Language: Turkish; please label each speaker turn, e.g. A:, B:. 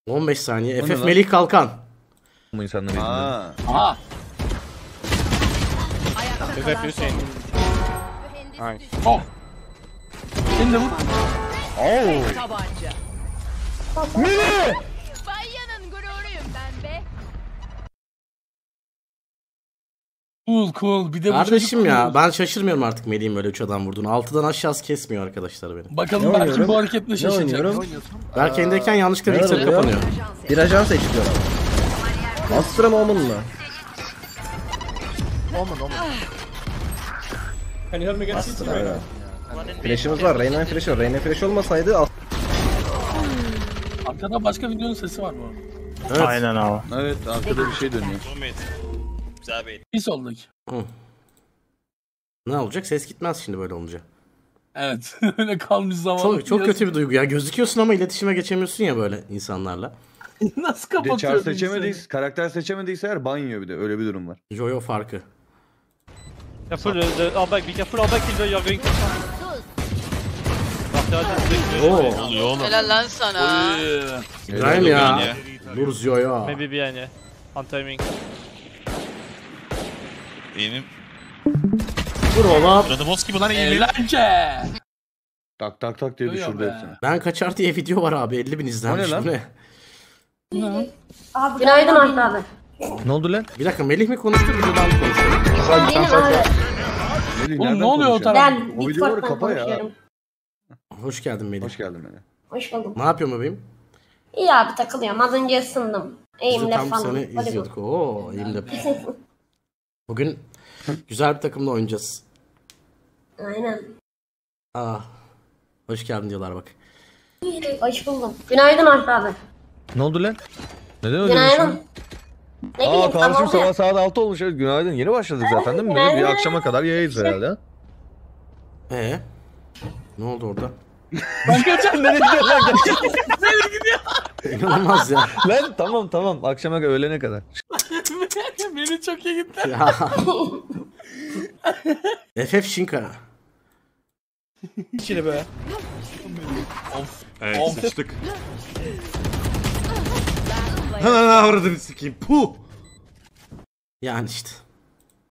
A: 15 saniye.
B: O
A: FF
B: ne lan?
A: Melih Kalkan.
C: Bu insanların
B: Aa.
D: Aa.
E: FF Hüseyin. Nice.
D: Oh. Şimdi vur.
C: Oo.
F: Tabanca.
C: Mini!
F: Bayanın gururuyum ben be.
D: Cool. Bir de bu
A: Kardeşim
D: çocuk
A: ya
D: cool.
A: ben şaşırmıyorum artık Melih'in böyle 3 adam vurduğunu. 6'dan aşağısı kesmiyor arkadaşlar beni.
D: Bakalım
C: Ne
D: belki
C: oynuyorum?
D: bu hareketle
C: Ne
D: şaşıracak.
C: oynuyorum?
A: Belki elindeyken yanlışlıkla
C: neler
A: bilgisayar
C: oluyor?
A: kapanıyor.
C: Bir ajan seçiyorum. Astra mı Omen mı? Astra evet. Flash'ımız var. Reyna'nın flash'ı var. Reyna'nın flash'ı olmasaydı
D: Arkada başka videonun sesi var bu.
A: Evet.
E: Aynen abi.
B: Evet arkada bir şey dönüyor.
D: Pis olduk.
A: Hı. Ne olacak? Ses gitmez şimdi böyle olunca.
D: Evet. Öyle kalmış zaman.
A: Çok kötü bir duygu ya. Gözüküyorsun ama iletişime geçemiyorsun ya böyle insanlarla.
D: Nasıl
B: Bir de char
D: kapatıyordun
B: seçemediyse, karakter seçemediyse eğer ban yiyor bir de öyle bir durum var.
A: Jojo farkı.
E: Careful, all back, be careful, all back, Silver, you're going to
A: Oo.
G: Helal lan sana.
A: İbrahim ya. Dur Jojo.
E: Maybe behind, yeah. On timing.
H: Benim
A: Dur oğlum.
H: Radomovski bunlar iyi mi?
D: Eğlence.
B: Tak tak tak diye
D: Duyuyor
B: düşürdü
D: be.
B: hepsini.
A: Ben kaçar diye video var abi. 50.000 izlenmiş.
B: O ne lan?
A: Bu ne?
I: Günaydın Ahmet abi.
C: ne oldu lan?
A: Bir dakika Melih mi konuştu videodan mı konuştu?
I: Benim abi.
B: Melih,
D: Oğlum
B: nereden
D: ne oluyor o
B: konuşuyorsun?
D: taraf?
I: Ben
B: O videoları
I: Discord'dan
B: kapa ya.
I: konuşuyorum.
A: Hoş geldin Melih.
B: Hoş geldin Melih.
I: Hoş buldum.
A: Ne yapıyorsun bebeğim?
I: İyi abi takılıyorum. Az önce ısındım.
A: Biz de
I: Eğimle
A: tam
I: falan.
A: seni
I: Volleyball.
A: izliyorduk. Oo, eğimle. Bugün güzel bir takımla oynayacağız.
I: Aynen.
A: Aa, hoş geldin diyorlar bak.
I: Hoş buldum. Günaydın Ahmet abi.
C: Ne oldu lan? Neden öyle
I: Günaydın. Ne bileyim
C: Kardeşim
I: tamam
C: sabah
I: ya.
C: saat 6 olmuş. Evet, günaydın. Yeni başladık zaten değil mi?
I: Günaydın.
C: Bir akşama kadar yayız herhalde.
A: Ne oldu orada?
C: Ben kaçan nereye gidiyor lan?
A: İnanılmaz ya.
C: Lan tamam. Akşama kadar öğlene kadar.
D: Beni çok iyi gitti.
A: Ya. FF Shinka.
E: İçine be.
H: Evet
D: Of.
H: sıçtık. Ha orada sikeyim. Puh.
A: Yani işte.